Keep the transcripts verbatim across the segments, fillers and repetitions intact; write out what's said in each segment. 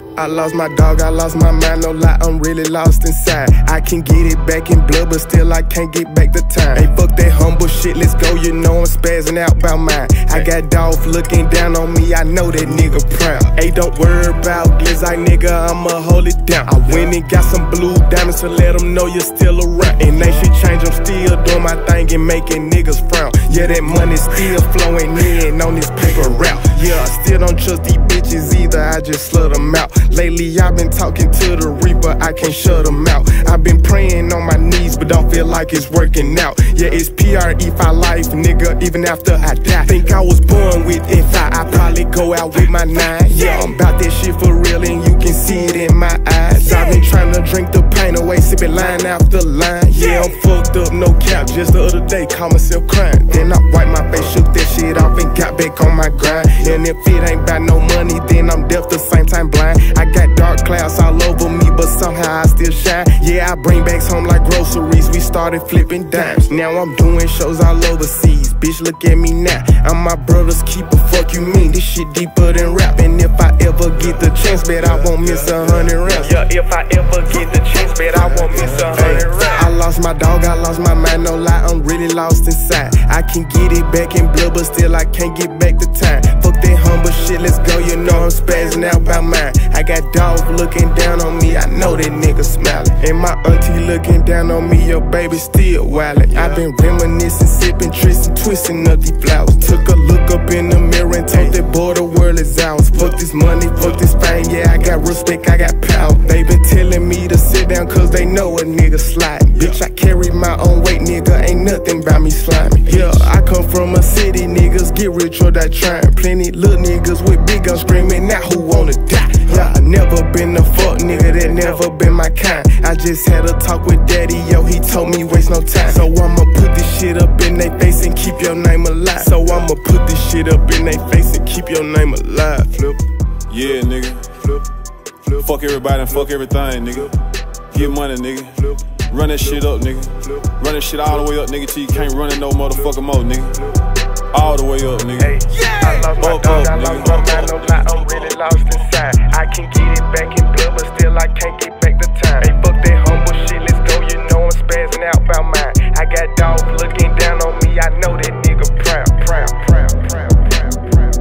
I lost my dog, I lost my mind, no lie, I'm really lost inside. I can get it back in blood, but still I can't get back the time. Hey, fuck that humble shit, let's go, you know I'm spazzing out about mine. I got Dolph looking down on me, I know that nigga proud. Hey, don't worry about glizzy, nigga, I'ma hold it down. I went and got some blue diamonds to let them know you're still around. And ain't shit change, I'm still doing my thing and making niggas frown. Yeah, that money still flowing in on this paper route. Yeah, I still don't trust these bitches either, I just slut them out. Lately I've been talking to the Reaper, I can't shut them out. I've been praying on my knees, but don't feel like it's working out. Yeah, it's P R E for life, nigga, even after I die. Think I was born with F I, I probably go out with my nine. Yeah, I'm about that shit for real and you can see it in my eyes. I've been trying to drink the pain away, sipping line after line. Yeah, I'm fucked up, no cap, just the other day, caught myself crying. Then I wiped my face, shook that shit off and got back on my grind. And if it ain't about no money, then I'm deaf the same time blind. I got dark clouds all over me, but somehow I still shine. Yeah, I bring bags home like groceries, we started flipping dimes. Now I'm doing shows all overseas, bitch look at me now. I'm my brother's keeper, fuck you mean, this shit deeper than rap. And if I ever get the chance, bet I won't miss a hundred rounds. Yeah, if I ever get the chance, bet I won't miss a hundred rounds. I lost my dog, I lost my mind, no lie, I'm really lost inside. I can get it back in blood, but still I can't get back the time. Fuck that humble shit, let's go, you know I'm spazzing out about mine. I got Dolph looking down on me, I know that nigga smiling. And my auntie looking down on me, your baby still wildin'. I been reminiscing, sipping, twisting, twisting up these flowers. Took a look up in the mirror and told that boy the world is ours. Fuck this money, fuck this fame, yeah I got respect, I got power. They been telling me to sit down cause they know a nigga sliding. Bitch, I carry my own weight, nigga, ain't nothing about me slimy. Yeah, I come from a city, niggas get rich or die trying. Plenty little niggas with big guns screaming, now who wanna die? Yeah, I never been a fuck nigga, that never been my kind. I just had a talk with daddy, yo, he told me waste no time. So I'ma put this shit up in they face and keep your name alive. So I'ma put this shit up in they face and keep your name alive. Flip. Yeah, nigga. Flip. Flip. Fuck everybody and fuck everything, nigga. Get money, nigga. Flip. Run that shit up, nigga. Flip. Run that shit all the way up, nigga, till you can't run it no motherfucking more, nigga. All the way up, nigga. Hey, yeah. I lost my up, dog, up, I nigga. lost my mind, no lie, I'm really lost inside. I can get it back in blood, but still I can't get back the time. Hey, fuck that humble shit, let's go, you know I'm spazzing out about mine. I got Dolph looking down on me, I know that nigga proud, proud, proud, proud, proud, proud, proud,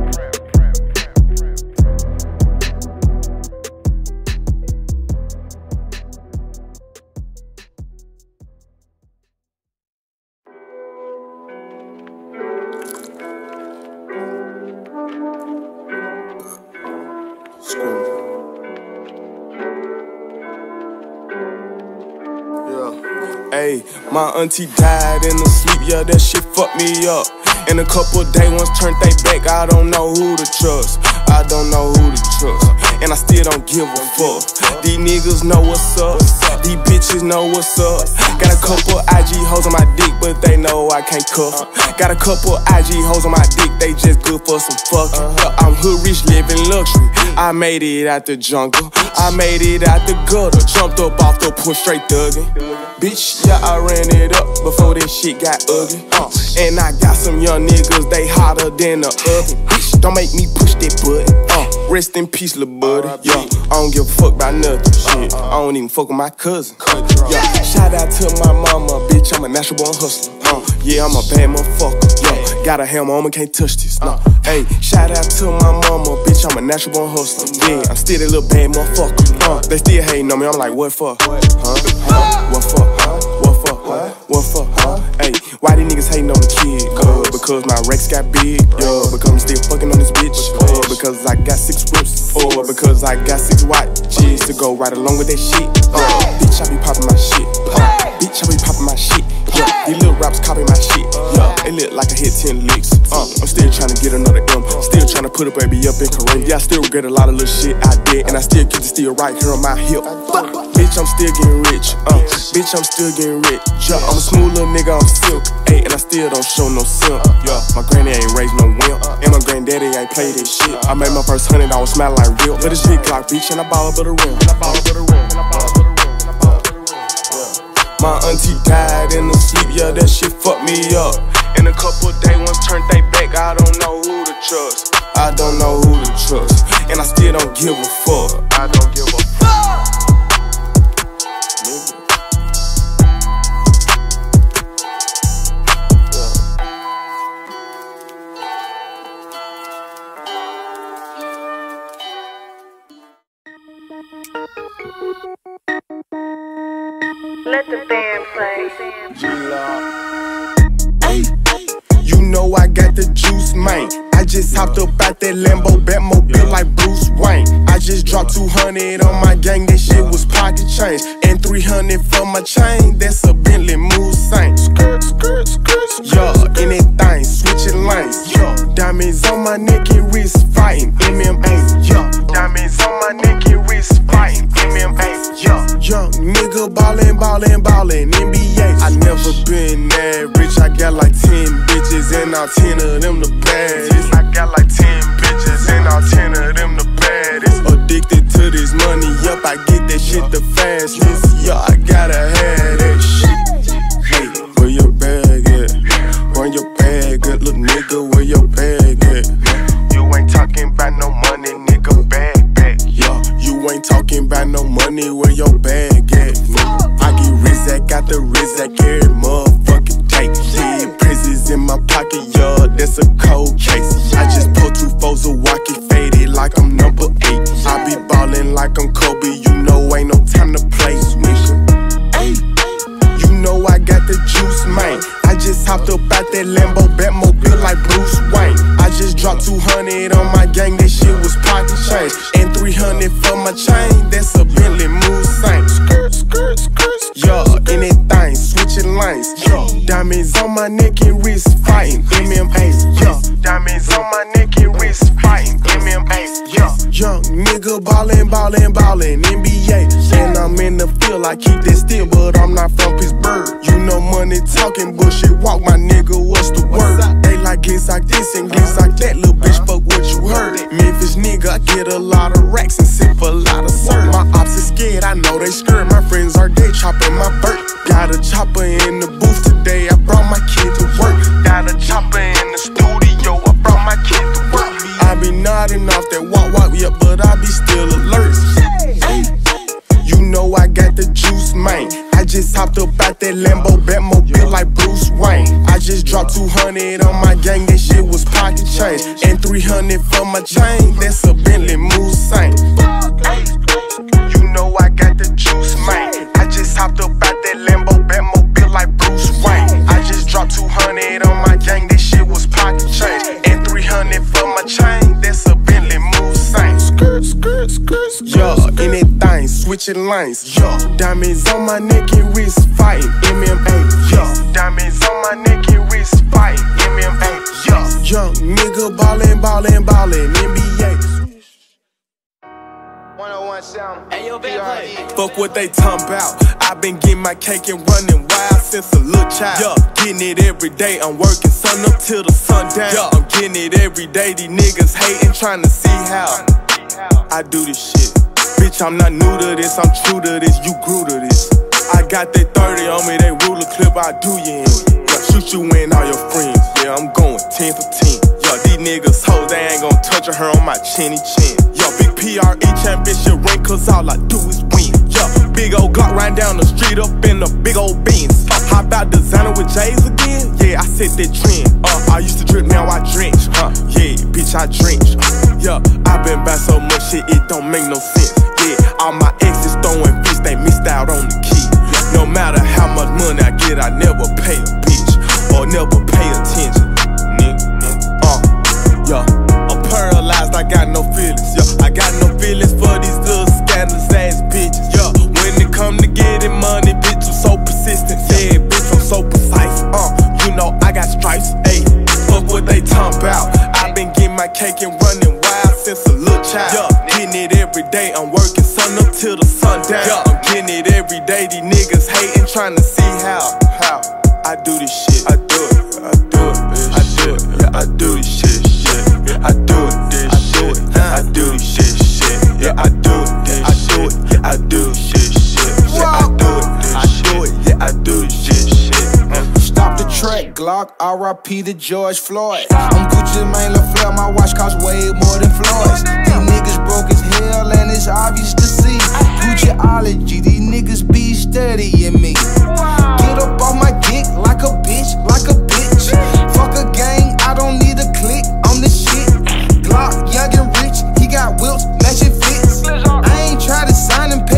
Hey, my auntie died in her sleep, yeah, that shit fucked me up. In a couple days, once turned they back, I don't know who to trust. I don't know who to trust, and I still don't give a fuck. These niggas know what's up, these bitches know what's up. Got a couple I G hoes on my dick, but they know I can't cuff. Got a couple I G hoes on my dick, they just good for some fucking. I'm hood rich, living luxury. I made it out the jungle, I made it out the gutter. Jumped up off the porch, straight thuggin'. Bitch, yeah, I ran it up before this shit got ugly. Uh, and I got some young niggas, they hotter than the oven. Bitch, don't make me push that button. Uh, rest in peace, lil' buddy. Yeah, I don't give a fuck about nothing. Shit, I don't even fuck with my cousin. Yeah, shout out to my mama, bitch, I'm a natural born hustler. Uh, yeah, I'm a bad motherfucker. Yeah, got a hammer on me, can't touch this. No, hey, shout out to my mama, bitch, I'm a natural born hustler. Yeah, I'm still a little bad motherfucker. Uh, they still hating on me, I'm like, what for? Huh? Huh? What for? Huh? What for? Huh? What for? Huh? Hey, why these niggas hating on the kid? Uh, because my Rex got big. Yeah, because I'm still fucking on this bitch. Uh, because I got six whips. Or because I got six watches to go right along with that shit. Uh, bitch, I be popping my shit. Uh, bitch, I be popping my shit. Yeah, these little raps copy my shit. Yeah, it look like I hit ten licks. Uh, I'm still trying to get another M. Still trying to put a baby up in Kareem. Yeah, I still regret a lot of little shit I did, and I still keep the steel right here on my hip. Bitch, I'm still getting rich. Uh, bitch, I'm still getting rich. Yeah, I'm a smooth little nigga, I'm silk. Ayy, and I still don't show no simp. Yeah, my granny ain't raised no wimp, and my granddaddy ain't played this shit. I made my first hundred, I was smiling like real. But it's big Glock, bitch, and I ball up with a rim. And I ball up with a rim. And I ball up with a rim. And I ball up with a rim. My auntie died in her sleep, yeah, that shit fucked me up. In a couple days, once turned they back, I don't know who to trust. I don't know who to trust, and I still don't give a fuck. I don't Let the band play. Hey, you know I got the juice, man. I just hopped up out that Lambo Batmobile like Bruce Wayne. I just dropped two hundred on my gang, that shit was pocket change. And three hundred for my chain, that's a Bentley Mulsanne. Skirt, skirt, skirt, skirt. Yeah, anything, switching lanes. Yeah, diamonds on my neck and wrist, fighting M M A. Yeah, diamonds on my neck and wrist, fighting M M A. Yeah, young nigga ballin', ballin', ballin', N B A. I never been that rich, I got like ten bitches and all ten of them the baddest. I got like ten bitches and all ten of them the baddest. Addicted to this money, yup, I get that shit the fastest. Yeah, I gotta have that shit. Hey, where your bag at? Run your bag at, little nigga, where your bag at? You ain't talking about no money, nigga, bag back. Yeah, you ain't talking about no money, where your bag at? I get Rizak, got the Rizak every motherfucking day. Yeah, prisons in my pocket, yeah, that's a cold case. I just pulled two foes of walkie faded like I'm number eight. I be ballin' like I'm Kobe, you know ain't no time to play, nigga. Hey, you know I got the juice, man. I just hopped up out that Lambo Batmobile like Bruce Wayne. I just dropped two hundred on my gang, that shit was pocket change. And three hundred for my chain, that's a Bentley Mulsanne. Skirt, skirt, skirt, skirt. Yeah, anything, switching lanes. Yeah, diamonds on my neck and wrist, fighting M M A. Yeah, diamonds on my neck and wrist, fighting M M A. Yeah, young nigga ballin', ballin', ballin', N B A. And I'm in the field, I keep that still, but I'm not from Pittsburgh. You know money talking, bullshit walk, my nigga, what's the word? They like glitz like this and glitz like that, little bitch, fuck what you heard. Memphis nigga, I get a lot of racks and sip a lot of syrup. My ops is scared, I know they scared. My friends are dead, chopping my bird. Got a chopper in the booth today, I brought my kid to work. Got a chopper in the studio, I brought my kid to work. I be nodding off that walk walk, yeah, but I be still alert. Hey, you know I got the juice, man. I just hopped up out that Lambo Batmobile like Bruce Wayne. I just dropped two hundred on my gang, that shit was pocket change. And three hundred for my chain, that's a Bentley Mulsanne. Hey, you know I got the juice, man. I just hopped up out that Lambo Batmobile like Bruce Wayne. I just dropped two hundred on my gang, that shit was pocket change. And three hundred for my chain, that's a Bentley Mulsanne. Skirt, skirt, skirt, skirt. Yeah, anything, switching lanes. Yeah, diamonds on my neck and wrist, fighting M M A. Yeah, diamonds on my neck and wrist, fighting M M A. Yeah, young nigga ballin', ballin', ballin', N B A. one oh one sound. Hey, yo, bad fuck what they talking about. I been getting my cake and running wild since a little child. Yeah, getting it every day. I'm working sun up till the sun down. Yeah, I'm getting it every day. These niggas hating, trying to see how I do this shit. Bitch, I'm not new to this. I'm true to this. You grew to this. I got that thirty on me. They ruler clip. I do you in. Yeah, shoot you in all your friends. Yeah, I'm going ten for ten. Yeah, these niggas hoes, they ain't gon' touch her on my chinny chin. Yo, big P R E championship ring, cause all I do is win. Yo, big old Glock riding down the street up in the big old Benz. Uh, how about designer with J's again? Yeah, I set that trend. Uh, I used to drip, now I drench. Uh, yeah, bitch, I drench. Uh, yeah, I been by so much shit, it don't make no sense. Yeah, all my exes throwing fists, they missed out on the key. No matter how much money I get, I never pay a bitch or never pay attention. Uh, yeah, I'm paralyzed, I got no feelings. Yeah, I got no feelings for these little scandalous ass bitches. Yeah, when it come to getting money, bitch, I'm so persistent. Yeah, bitch, I'm so precise. Uh, you know I got stripes. Ayy, fuck what they talking about. I been getting my cake and running wild since a little child. Yeah, getting it every day. I'm working sun up till the sun down. Yeah, I'm getting it every day. These niggas hating, trying to see how how I do this shit. I do it. I do it. I do it. Yeah, I do this shit. Shit. I do it. This shit. I do this shit. Shit. Yeah, I do it. I do it. Yeah, I do this shit. Shit. Yeah, I do it. I do it. Yeah, I do this shit. Shit. Stop the track, Glock, R I P to George Floyd. I'm Gucci Mane LaFleur, my watch costs way more than Floyd's. These niggas broke as hell and it's obvious to see. Gucciology, these niggas be studying me. Get up on my dick like a bitch, like a bitch. Fuck a gang, I don't need a click on the shit. Glock, young and rich, he got whips, matching fits. I ain't try to sign him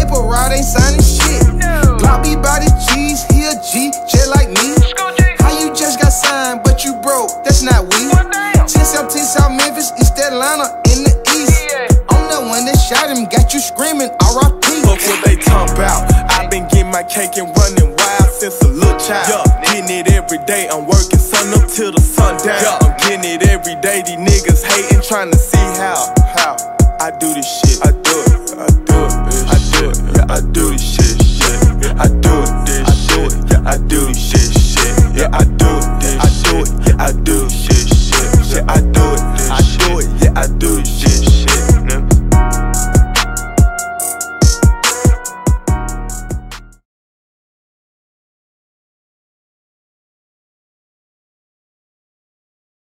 got you screaming R I P. Fuck what they talk about. I been getting my cake and running wild since a little child. Yeah, getting it every day. I'm working sun up till the sun down. Yeah, I'm getting it every day. These niggas hating, trying to see how how I do this shit.